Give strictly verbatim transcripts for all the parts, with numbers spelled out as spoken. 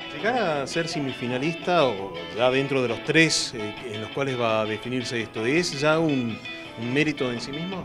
¿Llegar a ser semifinalista o ya dentro de los tres eh, en los cuales va a definirse esto, es ya un, un mérito en sí mismo?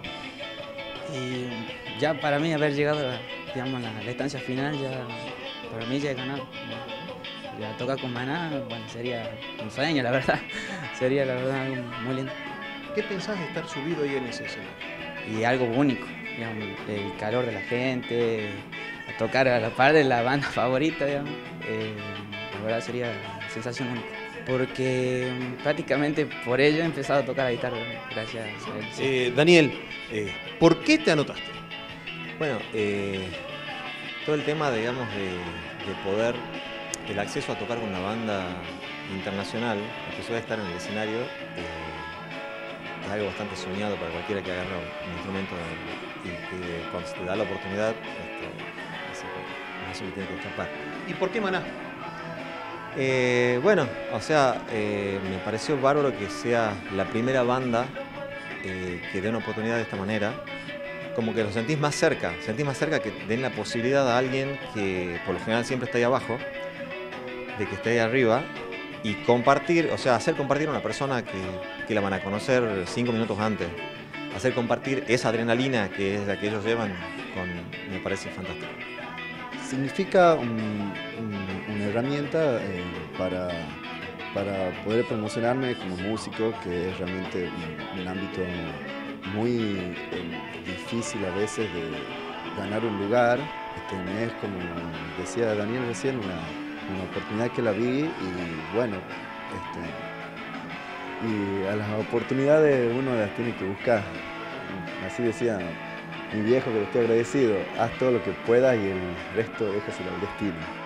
Y ya para mí haber llegado a la, digamos, la, la estancia final, ya para mí ya he ganado. Ya toca con Maná, bueno, sería un sueño, la verdad. Sería la verdad algo muy lindo. ¿Qué pensás de estar subido ahí en ese escenario? Y algo único, digamos, el calor de la gente, a tocar a la par de la banda favorita, digamos, eh, la verdad sería una sensación única. Porque mm, prácticamente por ello he empezado a tocar la guitarra, gracias a él. Sí. Eh, Daniel, eh, ¿por qué te anotaste? Bueno, eh, todo el tema, digamos, de, de poder, el acceso a tocar con una banda internacional, la posibilidad de estar en el escenario, eh, es algo bastante soñado para cualquiera que agarra un instrumento y que cuando se te da la oportunidad, este, así que no se le tiene que escapar. ¿Y por qué Maná? Eh, bueno, o sea, eh, me pareció bárbaro que sea la primera banda eh, que dé una oportunidad de esta manera. Como que lo sentís más cerca, sentís más cerca que den la posibilidad a alguien que por lo general siempre está ahí abajo, de que esté ahí arriba, y compartir, o sea, hacer compartir a una persona que, que la van a conocer cinco minutos antes, hacer compartir esa adrenalina que es la que ellos llevan, con, me parece fantástico. Significa un, un, una herramienta eh, para, para poder promocionarme como músico, que es realmente un, un ámbito muy eh, difícil a veces de ganar un lugar. Este, es como decía Daniel recién, una, una oportunidad que la vi y bueno, este, y a las oportunidades uno las tiene que buscar. Así decía mi viejo, que le estoy agradecido, haz todo lo que puedas y el resto déjaselo al destino.